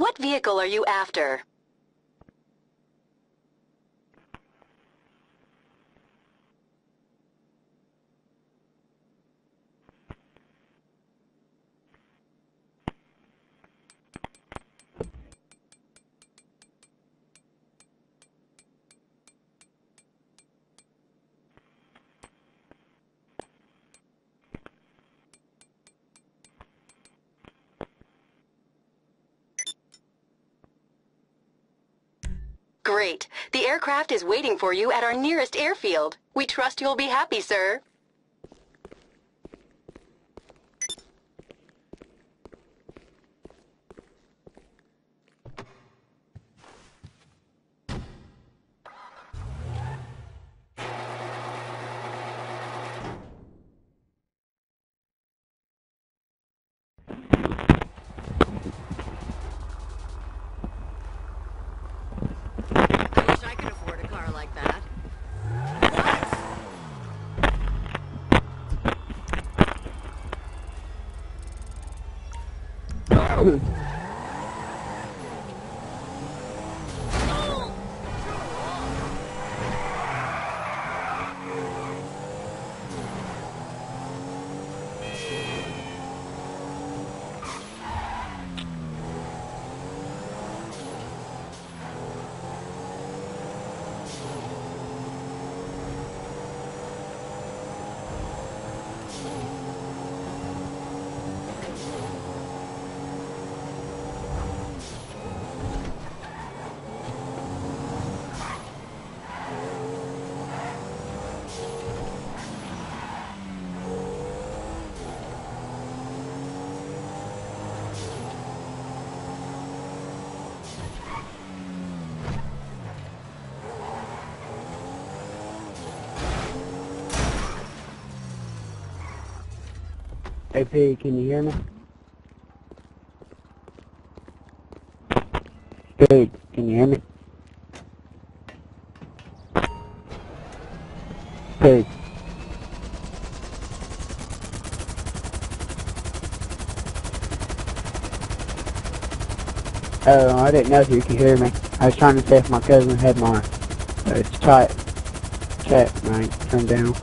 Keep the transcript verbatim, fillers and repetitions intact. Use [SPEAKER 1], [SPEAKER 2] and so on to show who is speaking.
[SPEAKER 1] What vehicle are you after? Great. The aircraft is waiting for you at our nearest airfield. We trust you'll be happy, sir.
[SPEAKER 2] I wish I could afford a car like that.
[SPEAKER 3] Hey P, can you hear me? P, can you hear me? P. Oh, I didn't know if you could hear me. I was trying to see if my cousin had my uh, chat, chat mic turned down.